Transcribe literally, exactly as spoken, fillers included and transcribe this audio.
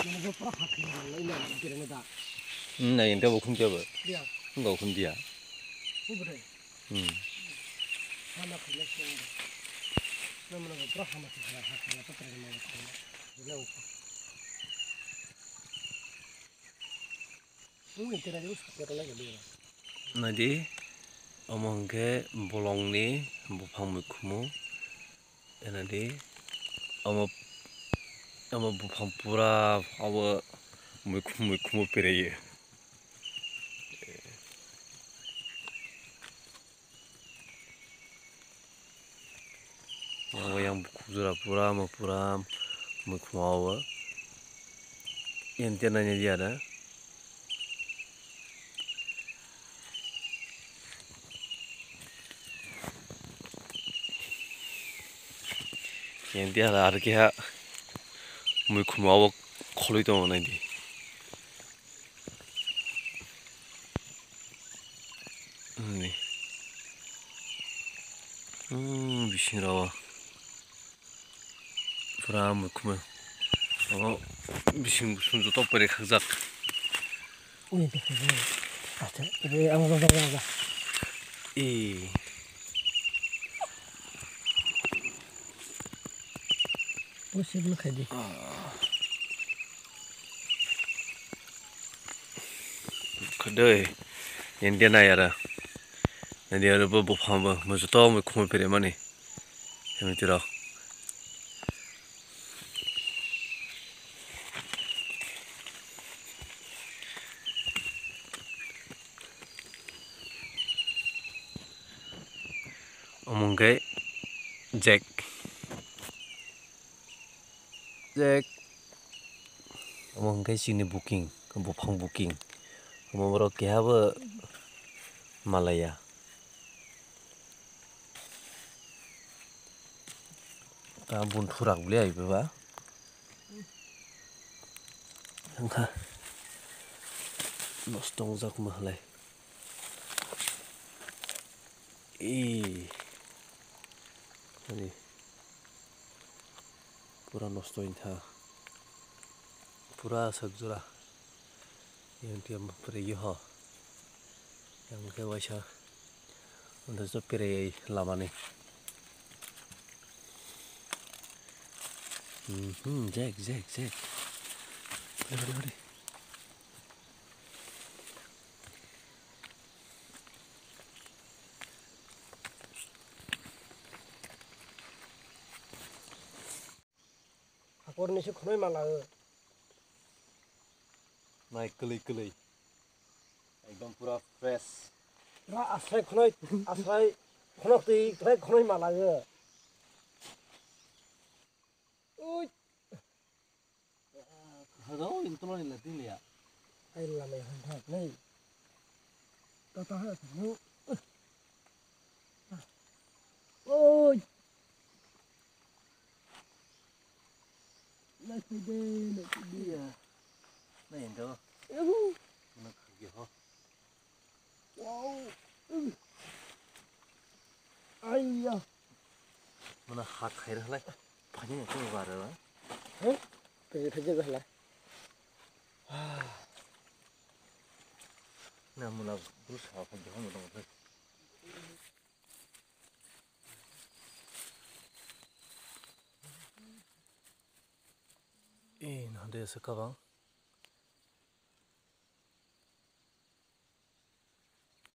Nah, yang dia bukan dia ber. Enggak bukan dia. Hmm. Nadi, omong ke bolong ni, bupang mukumu, nadi, omong, omong bupang pura, awa mukumu mukumu pereye. Awa yang bukuzura pura, ma pura, mukumu awa. Yang dia nanya dia ada. Yang dia ada harga ha, mukumu awa kalau itu mana di. Ini. Hmm, bising rawa. Pura mukumu. Oh, bising sunju top beri khazak. Ini tu. Acha, ini ang mga mga. Eh. Pusing lu kadi. Kedai, yang dia nak ada. Nanti ada beberapa hamba, macam tu aku kumai pergi mana? Yang tidak. Omong ke Jack. Jack. Omong ke sini booking, bupang booking. Omong berok ke apa Malaya. Kampun turak boleh aja ba? Enggak. Nostong zak mahlai. Eh. Ini. Pura nostong tha. Pura sakjura. Yang dia pergi ha. Yang ke wajah. Untuk tu pergi lama ni. Hmm, Jack, Jack, Jack. Mari, mari. Aku ni sih kau malah. Naik keli-keli. Ekdom pura fresh. Pura asai kau asai kau tu kau malah ya. Ui. Hello, itu lo ni latih lihat. Ai làm mày hoàn thật này. Tao tao hết thằng ôi. Lại đi đi, lại đi à. Này yang tu. Nak kerja ha. Wow. Ai ya. Mana hak khair halai. Banyak tu baru lah. Heh? Pergi pergi dah lah. Nah, mula berusaha kerja home dong. Eh, nanti sekarang.